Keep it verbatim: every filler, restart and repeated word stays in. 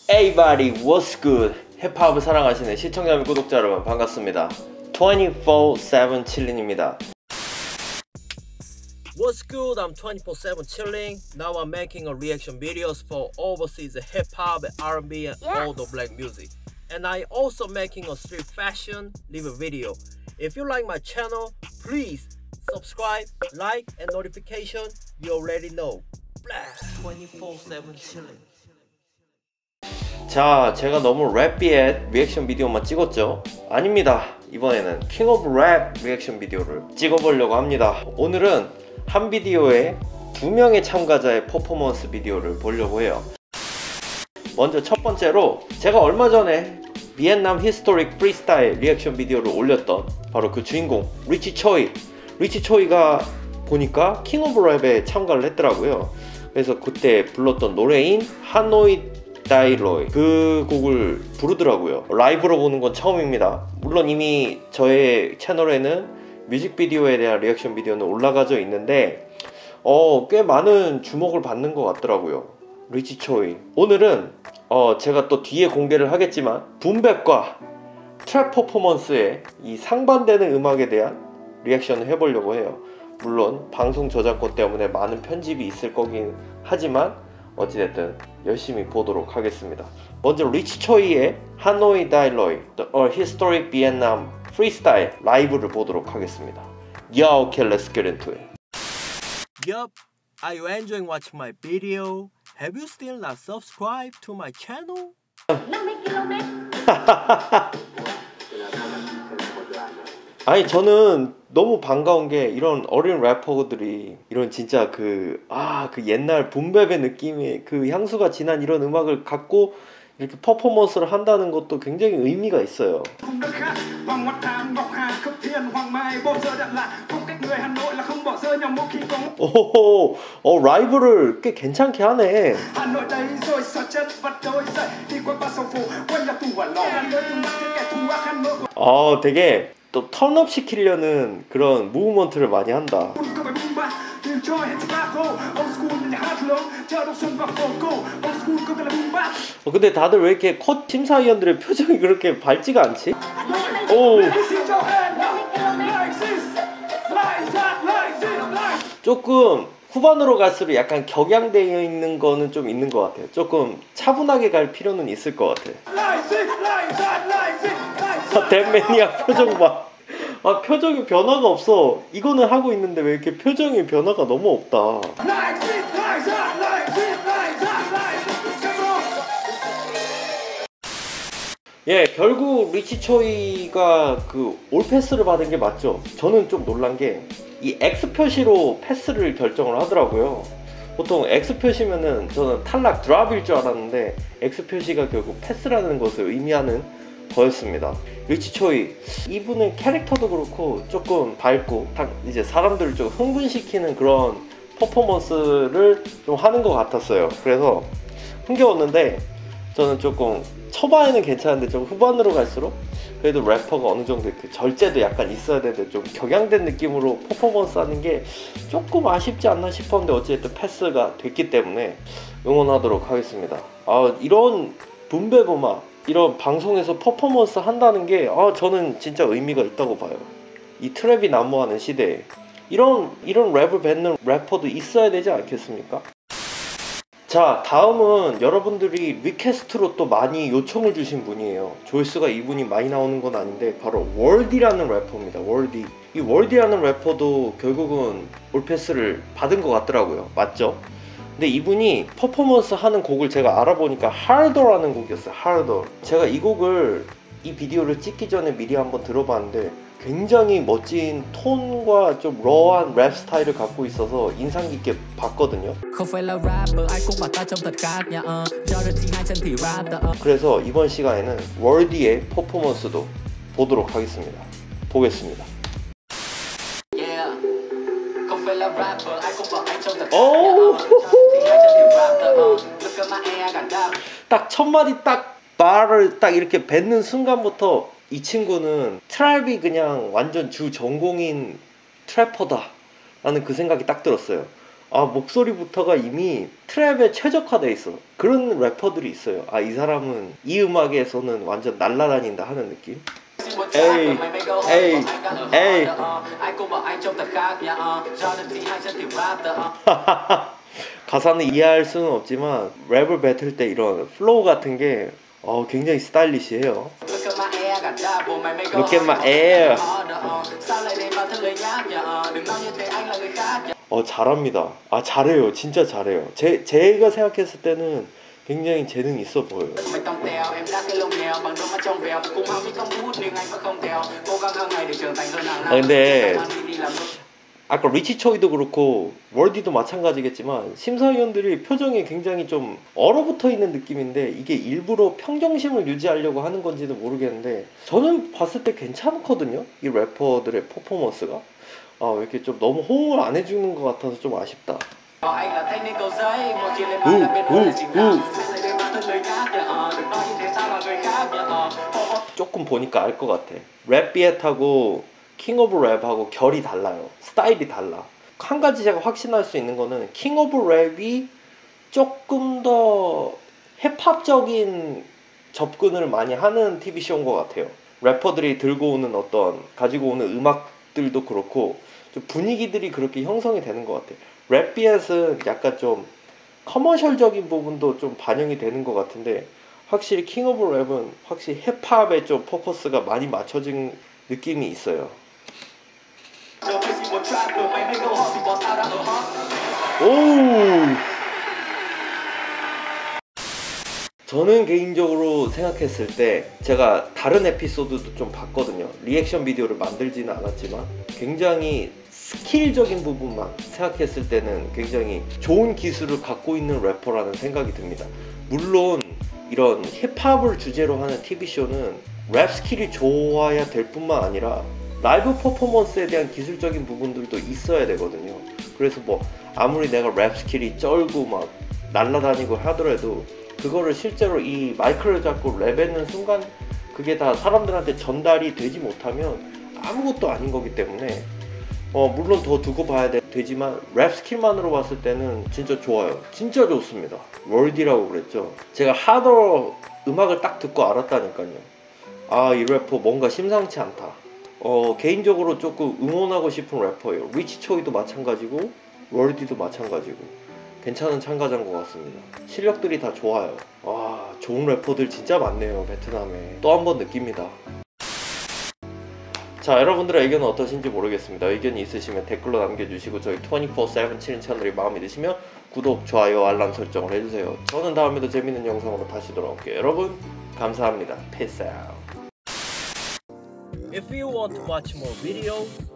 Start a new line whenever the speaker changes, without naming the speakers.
Everybody, what's good? 힙합을 사랑하시는 시청자 및 구독자 여러분 반갑습니다. twenty-four seven chilling입니다. What's good? I'm twenty-four seven chilling. Now I'm making a reaction videos for overseas hip-hop, R and B and yes. all the black music. And I also making a street fashion live video. If you like my channel, please subscribe, like and notification. You already know. Blast twenty-four seven chilling. 자, 제가 너무 랩비엣 리액션 비디오만 찍었죠? 아닙니다. 이번에는 킹 오브 랩 리액션 비디오를 찍어보려고 합니다. 오늘은 한 비디오에 두 명의 참가자의 퍼포먼스 비디오를 보려고 해요. 먼저 첫 번째로 제가 얼마 전에 비엔남 히스토릭 프리스타일 리액션 비디오를 올렸던 바로 그 주인공 리치 초이 리치 초이가 보니까 킹 오브 랩에 참가를 했더라고요. 그래서 그때 불렀던 노래인 하노이 다일로이 그 곡을 부르더라고요. 라이브로 보는 건 처음입니다. 물론 이미 저의 채널에는 뮤직비디오에 대한 리액션 비디오는 올라가져 있는데 어, 꽤 많은 주목을 받는 것 같더라고요. 리치 초이 오늘은 어, 제가 또 뒤에 공개를 하겠지만 붐백과 트랩 퍼포먼스의 이 상반되는 음악에 대한 리액션을 해보려고 해요. 물론 방송 저작권 때문에 많은 편집이 있을 거긴 하지만 어찌됐든 열심히 보도록 하겠습니다. 먼저 리치 초이의 하노이 다일로이 The Historic Vietnam Freestyle 라이브를 보도록 하겠습니다. Yo, okay, let's get into it. Yup, are you enjoying watching my video? Have you still not subscribed to my channel? 아니 저는 너무 반가운 게 이런 어린 래퍼들이 이런 진짜 그 아 그 옛날 붐랩의 느낌의 그 향수가 진한 이런 음악을 갖고 이렇게 퍼포먼스를 한다는 것도 굉장히 의미가 있어요. 오호호, 어 라이브를 꽤 괜찮게 하네. 아 되게 또 턴업 시키려는 그런 무브먼트를 많이 한다. 어, 근데 다들 왜 이렇게 컷 심사위원들의 표정이 그렇게 밝지가 않지? 오. 조금 후반으로 갈수록 약간 격양되어 있는 거는 좀 있는 것 같아요. 조금 차분하게 갈 필요는 있을 것 같아. 아, 댄매니아 표정 봐. 아 표정이 변화가 없어. 이거는 하고 있는데 왜 이렇게 표정이 변화가 너무 없다. 예, 결국 리치 초이가 그 올 패스를 받은 게 맞죠? 저는 좀 놀란 게 이 X 표시로 패스를 결정을 하더라고요. 보통 X 표시면은 저는 탈락 드랍일 줄 알았는데 X 표시가 결국 패스라는 것을 의미하는 거였습니다. 리치 초이 이분의 캐릭터도 그렇고 조금 밝고 이제 사람들을 좀 흥분시키는 그런 퍼포먼스를 좀 하는 것 같았어요. 그래서 흥겨웠는데 저는 조금 초반에는 괜찮은데 좀 후반으로 갈수록 그래도 래퍼가 어느 정도 그 절제도 약간 있어야 되는데 좀 격양된 느낌으로 퍼포먼스 하는 게 조금 아쉽지 않나 싶었는데 어쨌든 패스가 됐기 때문에 응원하도록 하겠습니다. 아 이런 붐백 음악 이런 방송에서 퍼포먼스 한다는 게 아, 저는 진짜 의미가 있다고 봐요. 이 트랩이 난무하는 시대에 이런 이런 랩을 뱉는 래퍼도 있어야 되지 않겠습니까? 자 다음은 여러분들이 리퀘스트로 또 많이 요청을 주신 분이에요. 조회수가 이분이 많이 나오는 건 아닌데 바로 월디라는 래퍼입니다. 월디 이 월디라는 래퍼도 결국은 올패스를 받은 것 같더라고요. 맞죠? 근데 이분이 퍼포먼스 하는 곡을 제가 알아보니까 하더라는 곡이었어요. 하더. 제가 이 곡을 이 비디오를 찍기 전에 미리 한번 들어봤는데 굉장히 멋진 톤과 좀 러한 랩 스타일을 갖고 있어서 인상 깊게 봤거든요. 그래서 이번 시간에는 월디의 퍼포먼스도 보도록 하겠습니다. 보겠습니다. 오! 딱 첫 마디 딱 말을 딱 이렇게 뱉는 순간부터 이 친구는 트랩이 그냥 완전 주 전공인 트래퍼다 라는 그 생각이 딱 들었어요. 아 목소리부터가 이미 트랩에 최적화돼 있어. 그런 래퍼들이 있어요. 아 이 사람은 이 음악에서는 완전 날라다닌다 하는 느낌. 에이 에이 에이 가사는 이해할 수는 없지만 랩을 뱉을 때 이런 플로우 같은 게 어, 굉장히 스타일리시해요. Look at my air. 어 잘합니다. 아 잘해요. 진짜 잘해요. 제, 제가 생각했을 때는 굉장히 재능이 있어 보여요. 아 근데 아까 리치 초이도 그렇고 월디도 마찬가지겠지만 심사위원들이 표정이 굉장히 좀 얼어붙어 있는 느낌인데 이게 일부러 평정심을 유지하려고 하는 건지는 모르겠는데 저는 봤을 때 괜찮거든요. 이 래퍼들의 퍼포먼스가. 아 왜 이렇게 좀 너무 호응을 안 해주는 것 같아서 좀 아쉽다. 우, 우, 우. 조금 보니까 알 것 같아. 랩 비엣하고 킹 오브 랩하고 결이 달라요. 스타일이 달라. 한 가지 제가 확신할 수 있는 거는 킹 오브 랩이 조금 더 힙합적인 접근을 많이 하는 티비쇼인 것 같아요. 래퍼들이 들고 오는 어떤 가지고 오는 음악들도 그렇고 좀 분위기들이 그렇게 형성이 되는 것 같아요. 랩 비엣은 약간 좀 커머셜적인 부분도 좀 반영이 되는 것 같은데 확실히 킹 오브 랩은 확실히 힙합에 좀 포커스가 많이 맞춰진 느낌이 있어요. 오! 저는 개인적으로 생각했을 때 제가 다른 에피소드도 좀 봤거든요. 리액션 비디오를 만들지는 않았지만 굉장히 스킬적인 부분만 생각했을 때는 굉장히 좋은 기술을 갖고 있는 래퍼라는 생각이 듭니다. 물론 이런 힙합을 주제로 하는 티비쇼는 랩 스킬이 좋아야 될 뿐만 아니라 라이브 퍼포먼스에 대한 기술적인 부분들도 있어야 되거든요. 그래서 뭐 아무리 내가 랩 스킬이 쩔고 막 날라다니고 하더라도 그거를 실제로 이 마이크를 잡고 랩하는 순간 그게 다 사람들한테 전달이 되지 못하면 아무것도 아닌 거기 때문에 어 물론 더 두고 봐야 되, 되지만 랩 스킬만으로 봤을 때는 진짜 좋아요. 진짜 좋습니다. 월디라고 그랬죠. 제가 하더 음악을 딱 듣고 알았다니까요. 아 이 래퍼 뭔가 심상치 않다. 어 개인적으로 조금 응원하고 싶은 래퍼예요. 리치 초이도 마찬가지고 월디도 마찬가지고 괜찮은 참가자인 것 같습니다. 실력들이 다 좋아요. 와 좋은 래퍼들 진짜 많네요. 베트남에 또 한 번 느낍니다. 자 여러분들의 의견은 어떠신지 모르겠습니다. 의견이 있으시면 댓글로 남겨주시고 저희 이십사 세븐 칠인 채널이 마음에 드시면 구독, 좋아요, 알람 설정을 해주세요. 저는 다음에도 재밌는 영상으로 다시 돌아올게요. 여러분 감사합니다. Peace out. If you want to watch more videos